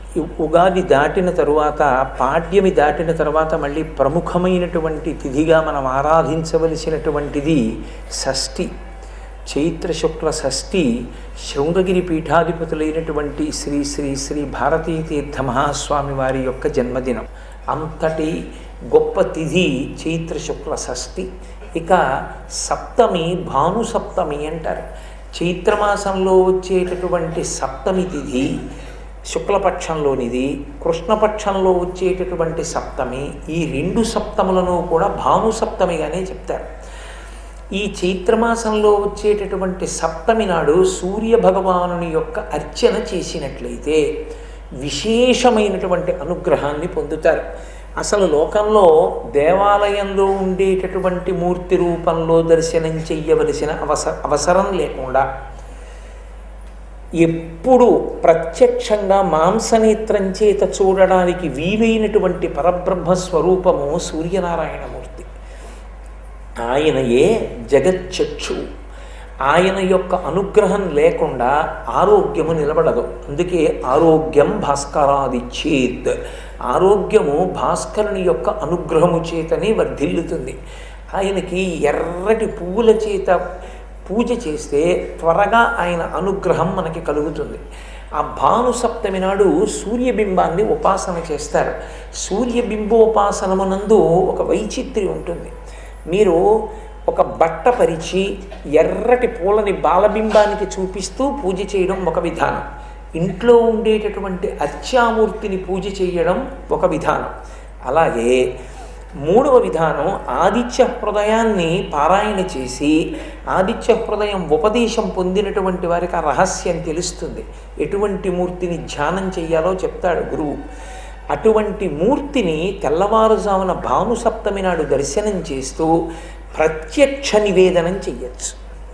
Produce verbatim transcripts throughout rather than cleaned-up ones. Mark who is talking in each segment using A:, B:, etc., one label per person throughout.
A: ఉగాది దాటిన తరువాత, పాడ్యమి దాటిన తర్వాత మళ్ళీ ప్రముఖమైనటువంటి తిథిగా మనం ఆరాధించవలసినటువంటిది షష్ఠి. చైత్ర శుక్ల షష్ఠి శృంగగిరి పీఠాధిపతులైనటువంటి శ్రీ శ్రీ శ్రీ భారతీ తీర్థ మహాస్వామి వారి యొక్క జన్మదినం. అంతటి గొప్ప తిథి చైత్ర శుక్ల షష్ఠి. ఇక సప్తమి భాను సప్తమి అంటారు. చైత్రమాసంలో వచ్చేటటువంటి సప్తమి తిథి శుక్లపక్షంలోనిది, కృష్ణపక్షంలో వచ్చేటటువంటి సప్తమి, ఈ రెండు సప్తములను కూడా భాను సప్తమిగానే చెప్తారు. ఈ చైత్రమాసంలో వచ్చేటటువంటి సప్తమి నాడు సూర్య భగవానుని యొక్క అర్చన చేసినట్లయితే విశేషమైనటువంటి అనుగ్రహాన్ని పొందుతారు. అసలు లోకంలో దేవాలయంలో ఉండేటటువంటి మూర్తి రూపంలో దర్శనం చెయ్యవలసిన అవసర అవసరం లేకుండా ఎప్పుడు ప్రత్యక్షంగా మాంసనేత్రం చేత చూడడానికి వీలైనటువంటి పరబ్రహ్మ స్వరూపము సూర్యనారాయణమూర్తి. ఆయనయే జగచ్చక్షు. ఆయన యొక్క అనుగ్రహం లేకుండా ఆరోగ్యము నిలబడదు. అందుకే ఆరోగ్యం భాస్కరాదిచ్చేత్. ఆరోగ్యము భాస్కరుని యొక్క అనుగ్రహము చేతనే వర్ధిల్లుతుంది. ఆయనకి ఎర్రటి పువ్వుల చేత పూజ చేస్తే త్వరగా ఆయన అనుగ్రహం మనకి కలుగుతుంది. ఆ భాను సప్తమి నాడు సూర్యబింబాన్ని ఉపాసన చేస్తారు. సూర్యబింబోపాసనమునందు ఒక వైచిత్ర్యం ఉంటుంది. మీరు ఒక బట్ట పరిచి ఎర్రటి పూలని బాలబింబానికి చూపిస్తూ పూజ చేయడం ఒక విధానం, ఇంట్లో ఉండేటటువంటి అర్చామూర్తిని పూజ చేయడం ఒక విధానం. అలాగే మూడవ విధానం ఆదిత్య హృదయాన్ని పారాయణ చేసి, ఆదిత్య హృదయం ఉపదేశం పొందినటువంటి వారికి ఆ రహస్యం తెలుస్తుంది. ఎటువంటి మూర్తిని ధ్యానం చెయ్యాలో చెప్తాడు గురువు. అటువంటి మూర్తిని తెల్లవారుజామున భాను సప్తమి నాడు దర్శనం చేస్తూ ప్రత్యక్ష నివేదనం చెయ్యొచ్చు.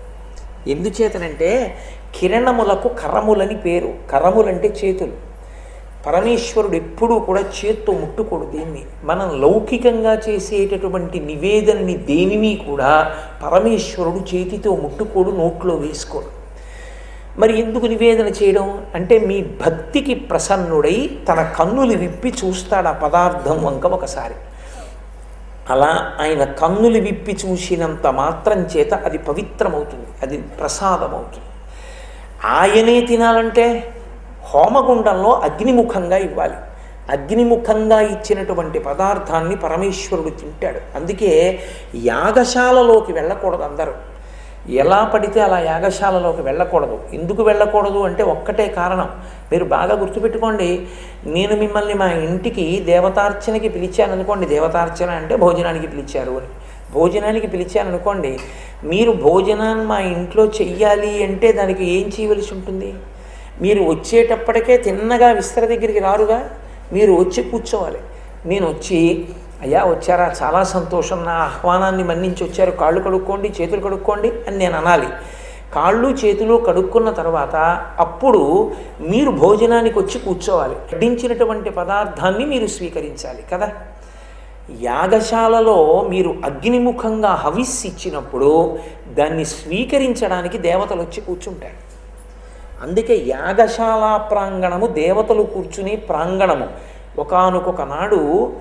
A: ఎందుచేతనంటే కిరణములకు కరములని పేరు. కరములంటే చేతులు. పరమేశ్వరుడు ఎప్పుడూ కూడా చేత్తో ముట్టుకోడు దీన్ని. మనం లౌకికంగా చేసేటటువంటి నివేదనని దేనిని కూడా పరమేశ్వరుడు చేతితో ముట్టుకోడు, నోట్లో వేసుకోడు. మరి ఎందుకు నివేదన చేయడం అంటే, మీ భక్తికి ప్రసన్నుడై తన కన్నులు విప్పి చూస్తాడు ఆ పదార్థం వంక ఒకసారి. అలా ఆయన కన్నులు విప్పి చూసినంత మాత్రం చేత అది పవిత్రమవుతుంది, అది ప్రసాదమవుతుంది. ఆయనే తినాలంటే హోమగుండంలో అగ్నిముఖంగా ఇవ్వాలి. అగ్నిముఖంగా ఇచ్చినటువంటి పదార్థాన్ని పరమేశ్వరుడు తింటాడు. అందుకే యాగశాలలోకి వెళ్ళకూడదు అందరూ. ఎలా పడితే అలా యాగశాలలోకి వెళ్ళకూడదు. ఎందుకు వెళ్ళకూడదు అంటే ఒక్కటే కారణం. మీరు బాగా గుర్తుపెట్టుకోండి. నేను మిమ్మల్ని మా ఇంటికి దేవతార్చనకి పిలిచాను అనుకోండి. దేవతార్చన అంటే భోజనానికి పిలిచారు అని. భోజనానికి పిలిచాను అనుకోండి. మీరు భోజనాన్ని మా ఇంట్లో చెయ్యాలి అంటే దానికి ఏం చేయవలసి ఉంటుంది? మీరు వచ్చేటప్పటికే తిన్నగా విస్తర దగ్గరికి రారుగా, మీరు వచ్చి కూర్చోవాలి. నేను వచ్చి, అయ్యా వచ్చారా, చాలా సంతోషం, నా ఆహ్వానాన్ని మన్నించి వచ్చారు, కాళ్ళు కడుక్కోండి, చేతులు కడుక్కోండి అని నేను అనాలి. కాళ్ళు చేతులు కడుక్కున్న తర్వాత అప్పుడు మీరు భోజనానికి వచ్చి కూర్చోవాలి. వడ్డించినటువంటి పదార్థాన్ని మీరు స్వీకరించాలి కదా. యాగశాలలో మీరు అగ్నిముఖంగా హవిస్సు ఇచ్చినప్పుడు దాన్ని స్వీకరించడానికి దేవతలు వచ్చి కూర్చుంటారు. అందుకే యాగశాల ప్రాంగణము దేవతలు కూర్చుని ప్రాంగణము. ఒకానొక నాడు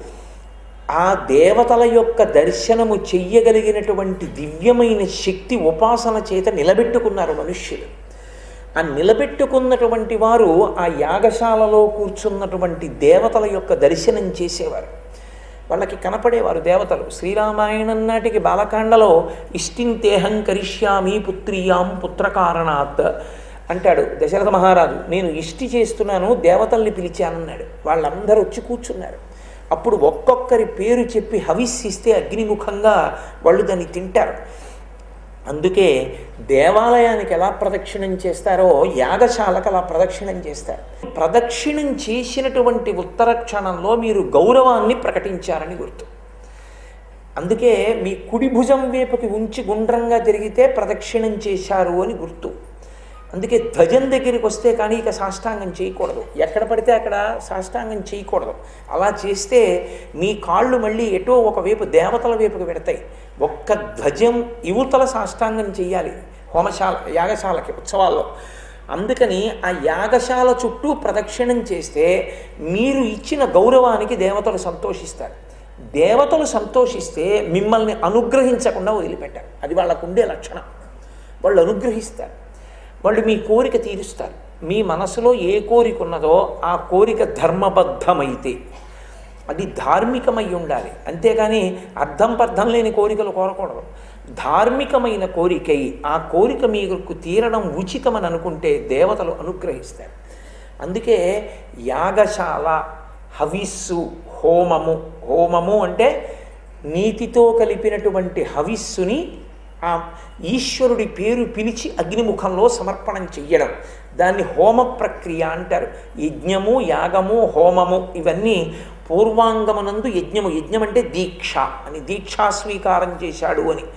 A: ఆ దేవతల యొక్క దర్శనము చెయ్యగలిగినటువంటి దివ్యమైన శక్తి ఉపాసన చేత నిలబెట్టుకున్నారు మనుష్యులు. ఆ నిలబెట్టుకున్నటువంటి వారు ఆ యాగశాలలో కూర్చున్నటువంటి దేవతల యొక్క దర్శనం చేసేవారు. వాళ్ళకి కనపడేవారు దేవతలు. శ్రీరామాయణం నాటికి బాలకాండలో ఇష్టింతేహం కరిష్యామి పుత్రియాం పుత్రకారణాత్ అంటాడు దశరథ మహారాజు. నేను ఇష్టి చేస్తున్నాను, దేవతల్ని పిలిచానన్నాడు. వాళ్ళందరూ వచ్చి కూర్చున్నారు. అప్పుడు ఒక్కొక్కరి పేరు చెప్పి హవిస్సిస్తే అగ్నిముఖంగా వాళ్ళు దాన్ని తింటారు. అందుకే దేవాలయానికి ఎలా ప్రదక్షిణం చేస్తారో యాగశాలకు అలా ప్రదక్షిణం చేస్తారు. ప్రదక్షిణం చేసినటువంటి ఉత్తర క్షణంలో మీరు గౌరవాన్ని ప్రకటించారని గుర్తు. అందుకే మీ కుడి భుజం వైపుకి ఉంచి గుండ్రంగా తిరిగితే ప్రదక్షిణం చేశారు అని గుర్తు. అందుకే ధ్వజం దగ్గరికి వస్తే కానీ ఇక సాష్టాంగం చేయకూడదు. ఎక్కడ పడితే అక్కడ సాష్టాంగం చేయకూడదు. అలా చేస్తే మీ కాళ్ళు మళ్ళీ ఎటో ఒకవైపు దేవతల వైపుకి పెడతాయి. ఒక్క ధ్వజం యువతల సాష్టాంగం చేయాలి హోమశాల యాగశాలకి ఉత్సవాల్లో. అందుకని ఆ యాగశాల చుట్టూ ప్రదక్షిణం చేస్తే మీరు ఇచ్చిన గౌరవానికి దేవతలు సంతోషిస్తారు. దేవతలు సంతోషిస్తే మిమ్మల్ని అనుగ్రహించకుండా వదిలిపెట్టారు. అది వాళ్ళకు ఉండే లక్షణం. వాళ్ళు అనుగ్రహిస్తారు, వాళ్ళు మీ కోరిక తీరుస్తారు. మీ మనసులో ఏ కోరిక ఉన్నదో ఆ కోరిక ధర్మబద్ధమైతే అది ధార్మికమై ఉండాలి. అంతేగాని అర్థం పర్థం లేని కోరికలు కోరకూడదు. ధార్మికమైన కోరికై ఆ కోరిక మీకు తీరడం ఉచితమని అనుకుంటే దేవతలు అనుగ్రహిస్తారు. అందుకే యాగశాల, హవిస్సు, హోమము హోమము అంటే నీతితో కలిపినటువంటి హవిస్సుని ఆ ఈశ్వరుడి పేరు పిలిచి అగ్నిముఖంలో సమర్పణం చెయ్యడం, దాన్ని హోమ ప్రక్రియ అంటారు. యజ్ఞము, యాగము, హోమము ఇవన్నీ పూర్వాంగమనందు యజ్ఞము. యజ్ఞం అంటే దీక్ష అని, దీక్షా స్వీకారం చేశాడు అని.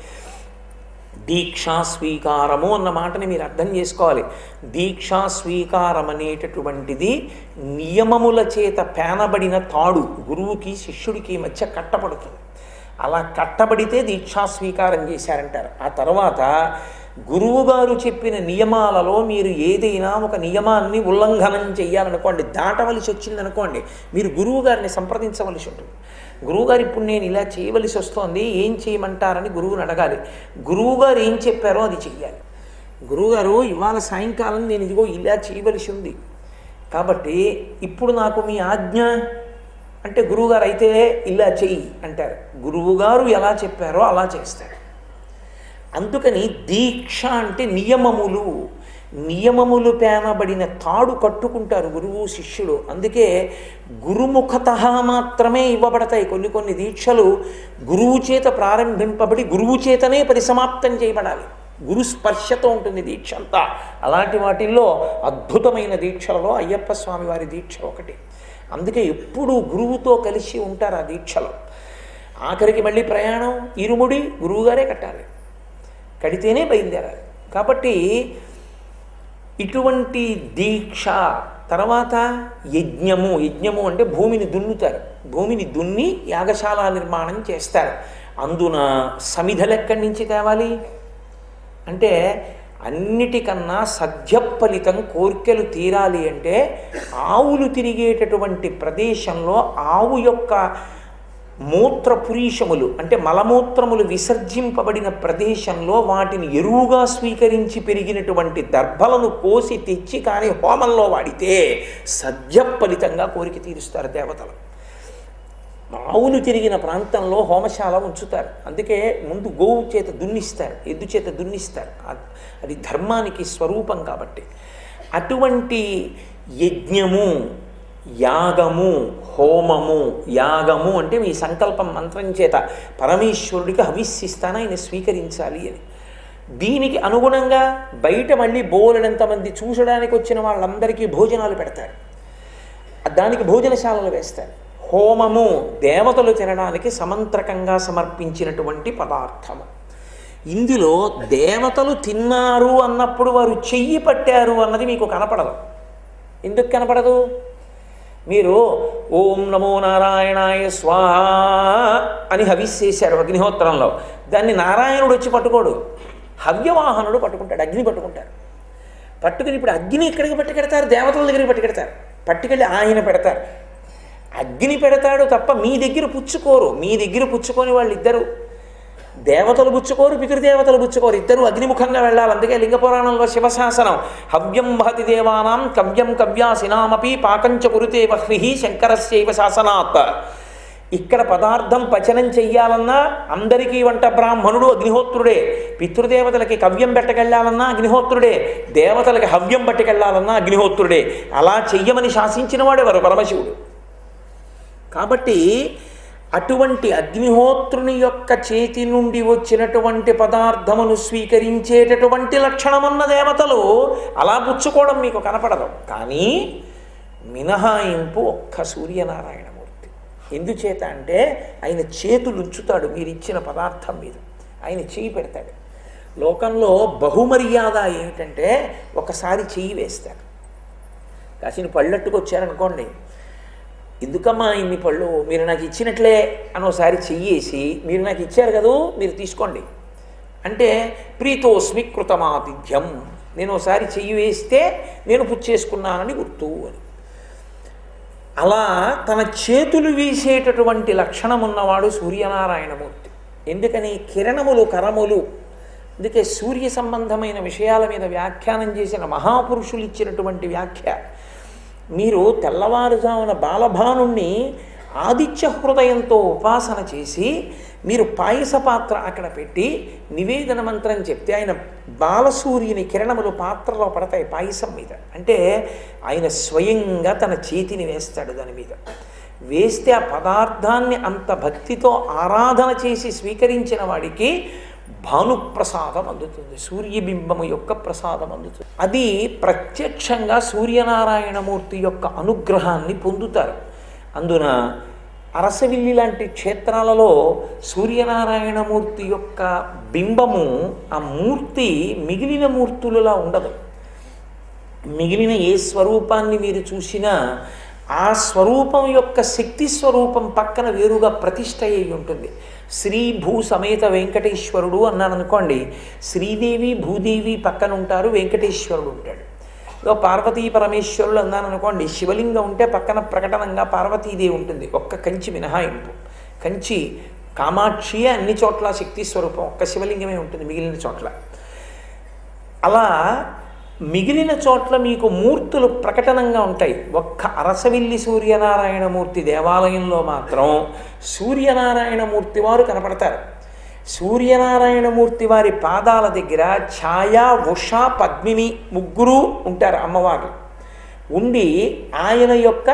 A: దీక్షా స్వీకారము అన్న మాటని మీరు అర్థం చేసుకోవాలి. దీక్షా స్వీకారం అనేటటువంటిది నియమముల చేత పేనబడిన తాడు గురువుకి శిష్యుడికి మధ్య కట్టబడుతుంది. అలా కట్టబడితే దీక్షా స్వీకారం చేశారంటారు. ఆ తర్వాత గురువుగారు చెప్పిన నియమాలలో మీరు ఏదైనా ఒక నియమాన్ని ఉల్లంఘనం చేయాలనుకోండి, దాటవలసి వచ్చిందనుకోండి, మీరు గురువుగారిని సంప్రదించవలసి ఉంటుంది. గురువుగారు ఇప్పుడు నేను ఇలా చేయవలసి వస్తోంది, ఏం చేయమంటారని గురువుని అడగాలి. గురువుగారు ఏం చెప్పారో అది చెయ్యాలి. గురువుగారు ఇవాళ సాయంకాలం నేను ఇదిగో ఇలా చేయవలసి ఉంది, కాబట్టి ఇప్పుడు నాకు మీ ఆజ్ఞ అంటే గురువుగారు అయితే ఇలా చెయ్యి అంటారు. గురువుగారు ఎలా చెప్పారో అలా చేస్తారు. అందుకని దీక్ష అంటే నియమములు, నియమములు పేనబడిన తాడు కట్టుకుంటారు గురువు శిష్యుడు. అందుకే గురుముఖత మాత్రమే ఇవ్వబడతాయి కొన్ని కొన్ని దీక్షలు. గురువు చేత ప్రారంభింపబడి గురువు చేతనే పరిసమాప్తం చేయబడాలి. గురు స్పర్శతో ఉంటుంది దీక్ష అంతా. అలాంటి వాటిల్లో అద్భుతమైన దీక్షలలో అయ్యప్ప స్వామి వారి దీక్ష ఒకటి. అందుకే ఎప్పుడూ గురువుతో కలిసి ఉంటారు ఆ దీక్షలో. ఆఖరికి మళ్ళీ ప్రయాణం ఇరుముడి గురువుగారే కట్టాలి, కడితేనే బయలుదేరాలి. కాబట్టి ఇటువంటి దీక్ష తర్వాత యజ్ఞము. యజ్ఞము అంటే భూమిని దున్నుతారు. భూమిని దున్ని యాగశాల నిర్మాణం చేస్తారు. అందున సమిధలు ఎక్కడి నుంచి తేవాలి అంటే అన్నిటికన్నా సద్యఫలితం కోర్కెలు తీరాలి అంటే ఆవులు తిరిగేటటువంటి ప్రదేశంలో ఆవు యొక్క మూత్రపురీషములు అంటే మలమూత్రములు విసర్జింపబడిన ప్రదేశంలో వాటిని ఎరువుగా స్వీకరించి పెరిగినటువంటి దర్భలను కోసి తెచ్చి కానీ హోమంలో వాడితే సద్యఫలితంగా కోరిక తీరుస్తారు దేవతలు. ఆవులు తిరిగిన ప్రాంతంలో హోమశాల ఉంచుతారు. అందుకే ముందు గోవు చేత దున్నిస్తారు, ఎద్దు చేత దున్నిస్తారు. అది ధర్మానికి స్వరూపం కాబట్టి. అటువంటి యజ్ఞము, యాగము, హోమము. యాగము అంటే మీ సంకల్పం మంత్రం చేత పరమేశ్వరుడికి హవిస్సిస్తాను, ఆయన స్వీకరించాలి అని. దీనికి అనుగుణంగా బయట మళ్ళీ బోలెడంతమంది చూసడానికి వచ్చిన వాళ్ళందరికీ భోజనాలు పెడతారు, దానికి భోజనశాలలు వేస్తారు. హోమము దేవతలు తినడానికి సమంత్రకంగా సమర్పించినటువంటి పదార్థము. ఇందులో దేవతలు తిన్నారు అన్నప్పుడు వారు చెయ్యి పట్టారు అన్నది మీకు కనపడదు. ఎందుకు కనపడదు? మీరు ఓం నమో నారాయణాయ స్వాహ అని హవిస్సేశారు అగ్నిహోత్రంలో, దాన్ని నారాయణుడు వచ్చి పట్టుకోడు, హవ్యవాహనుడు పట్టుకుంటాడు, అగ్ని పట్టుకుంటారు. పట్టుకుని ఇప్పుడు అగ్ని ఇక్కడికి పట్టుకెడతారు, దేవతల దగ్గరికి పట్టుకెడతారు, పట్టుకెళ్ళి ఆయన పెడతారు. అగ్ని పెడతాడు తప్ప మీ దగ్గర పుచ్చుకోరు. మీ దగ్గర పుచ్చుకొని వాళ్ళిద్దరు దేవతలు పుచ్చుకోరు, పితృదేవతలు పుచ్చుకోరు, ఇద్దరు అగ్నిముఖంగా వెళ్ళాలి. అందుకే లింగపురాణంలో శివశాసనం హవ్యం వహతి దేవానాం కవ్యం కవ్యాసినామపి పాకంచ కురుతే వహ్ని శంకరస్యైవ శాసనాత్. ఇక్కడ పదార్థం పచనం చెయ్యాలన్నా అందరికీ వంట బ్రాహ్మణుడు అగ్నిహోత్రుడే, పితృదేవతలకి కవ్యం పెట్టకెళ్ళాలన్నా అగ్నిహోత్రుడే, దేవతలకి హవ్యం పట్టుకెళ్ళాలన్నా అగ్నిహోత్రుడే. అలా చెయ్యమని శాసించిన వాడెవరు? పరమశివుడు. కాబట్టి అటువంటి అగ్నిహోత్రుని యొక్క చేతి నుండి వచ్చినటువంటి పదార్థమును స్వీకరించేటటువంటి లక్షణమున్న దేవతలు అలా పుచ్చుకోవడం మీకు కనపడదు. కానీ మినహాయింపు ఒక్క సూర్యనారాయణమూర్తి. ఎందుచేత అంటే ఆయన చేతులు ఉంచుతాడు మీరు ఇచ్చిన పదార్థం మీద, ఆయన చేయి పెడతాడు. లోకంలో బహుమర్యాద ఏమిటంటే ఒకసారి చెయ్యి వేస్తారు. కాసిన పళ్ళట్టుకు వచ్చారనుకోండి, ఎందుకమ్మా ఇన్ని పళ్ళు, మీరు నాకు ఇచ్చినట్లే అని ఒకసారి చెయ్యేసి మీరు నాకు ఇచ్చారు కదూ మీరు తీసుకోండి అంటే ప్రీతోస్మి కృతమాతిథ్యం, నేను ఒకసారి చెయ్యి వేస్తే నేను పుచ్చేసుకున్నానని గుర్తు అని. అలా తన చేతులు వీసేటటువంటి లక్షణం ఉన్నవాడు సూర్యనారాయణమూర్తి. ఎందుకని కిరణములు కరములు. అందుకే సూర్య సంబంధమైన విషయాల మీద వ్యాఖ్యానం చేసిన మహాపురుషులు ఇచ్చినటువంటి వ్యాఖ్య. మీరు తెల్లవారుజామున బాలభానుణ్ణి ఆదిత్య హృదయంతో ఉపాసన చేసి మీరు పాయస పాత్ర అక్కడ పెట్టి నివేదన మంత్రం చెప్తే ఆయన బాలసూర్యుని కిరణములు పాత్రలో పడతాయి పాయసం మీద. అంటే ఆయన స్వయంగా తన చేతిని వేస్తాడు దాని మీద. వేస్తే ఆ పదార్థాన్ని అంత భక్తితో ఆరాధన చేసి స్వీకరించిన వాడికి భానుప్రసాదం అందుతుంది, సూర్యబింబము యొక్క ప్రసాదం అందుతుంది. అది ప్రత్యక్షంగా సూర్యనారాయణమూర్తి యొక్క అనుగ్రహాన్ని పొందుతారు. అందున అరసవిల్లి లాంటి క్షేత్రాలలో సూర్యనారాయణమూర్తి యొక్క బింబము, ఆ మూర్తి మిగిలిన మూర్తులలా ఉండదు. మిగిలిన ఏ స్వరూపాన్ని మీరు చూసినా ఆ స్వరూపం యొక్క శక్తి స్వరూపం పక్కన వేరుగా ప్రతిష్ఠ అయి ఉంటుంది. శ్రీ భూ సమేత వెంకటేశ్వరుడు అన్నాను అనుకోండి, శ్రీదేవి భూదేవి పక్కన ఉంటారు, వెంకటేశ్వరుడు ఉంటాడు. పార్వతీ పరమేశ్వరులు అన్నాను అనుకోండి, శివలింగం ఉంటే పక్కన ప్రకటనంగా పార్వతీదేవి ఉంటుంది, ఒక్క కంచి మినహాయింపు. కంచి కామాక్షి అన్ని చోట్ల శక్తి స్వరూపం, ఒక్క శివలింగమే ఉంటుంది మిగిలిన చోట్ల. అలా మిగిలిన చోట్ల మీకు మూర్తులు ప్రకటనంగా ఉంటాయి. ఒక్క అరసవిల్లి సూర్యనారాయణమూర్తి దేవాలయంలో మాత్రం సూర్యనారాయణమూర్తి వారు కనపడతారు. సూర్యనారాయణమూర్తి వారి పాదాల దగ్గర ఛాయ, ఉష, పద్మిని ముగ్గురు ఉంటారు అమ్మవారు. ఉండి ఆయన యొక్క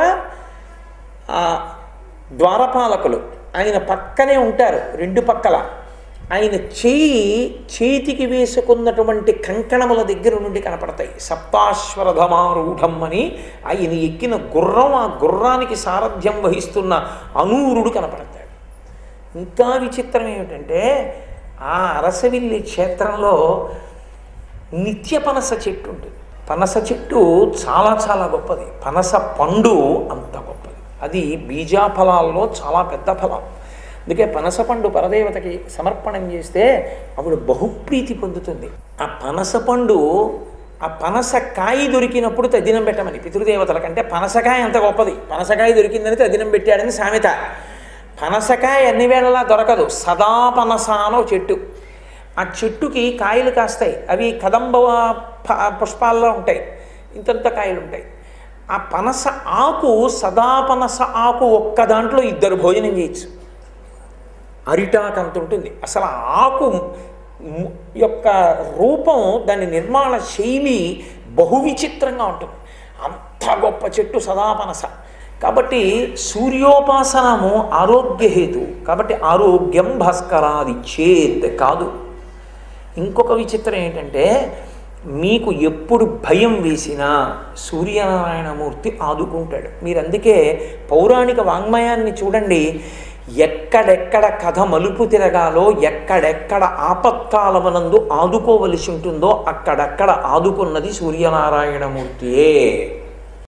A: ద్వారపాలకులు ఆయన పక్కనే ఉంటారు, రెండు పక్కల. ఆయన చేయి చేతికి వేసుకున్నటువంటి కంకణముల దగ్గర నుండి కనపడతాయి. సప్తాశ్వరధమారూఢం అని ఆయన ఎక్కిన గుర్రం, ఆ గుర్రానికి సారథ్యం వహిస్తున్న అనూరుడు కనపడతాడు. ఇంకా విచిత్రం ఏమిటంటే ఆ అరసవిల్లి క్షేత్రంలో నిత్య పనస చెట్టు ఉంటుంది. పనస చెట్టు చాలా చాలా గొప్పది. పనస పండు అంత గొప్పది. అది బీజాఫలాల్లో చాలా పెద్ద ఫలం. అందుకే పనస పండు పరదేవతకి సమర్పణం చేస్తే ఆవిడ బహుప్రీతి పొందుతుంది. ఆ పనస పండు, ఆ పనస కాయ దొరికినప్పుడు తద్దినం పెట్టమని పితృదేవతల కంటే పనసకాయ అంత గొప్పది. పనసకాయ దొరికిందని తద్దినం పెట్టాడని సామెత. పనసకాయ అన్ని వేళలా దొరకదు. సదా పనస అనో చెట్టు. ఆ చెట్టుకి కాయలు కాస్తాయి. అవి కదంబ పుష్పాల్లో ఉంటాయి, ఇంతంత కాయలు ఉంటాయి. ఆ పనస ఆకు, సదా పనస ఆకు ఒక్క దాంట్లో ఇద్దరు భోజనం చేయొచ్చు. అరిటాకు అంత ఉంటుంది. అసలు ఆకు యొక్క రూపం, దాని నిర్మాణ శైలి బహు విచిత్రంగా ఉంటుంది. అంత గొప్ప చెట్టు సదాపనస. కాబట్టి సూర్యోపాసనము ఆరోగ్యహేతు. కాబట్టి ఆరోగ్యం భాస్కరాది చేత్ కాదు. ఇంకొక విచిత్రం ఏంటంటే మీకు ఎప్పుడు భయం వేసినా సూర్యనారాయణమూర్తి ఆదుకుంటాడు. మీరు అందుకే పౌరాణిక వాంగ్మయాన్ని చూడండి. ఎక్కడెక్కడ కథ మలుపు తిరగాలో, ఎక్కడెక్కడ ఆపత్కాలమునందు ఆదుకోవలసి ఉంటుందో అక్కడక్కడ ఆదుకున్నది సూర్యనారాయణమూర్తియే.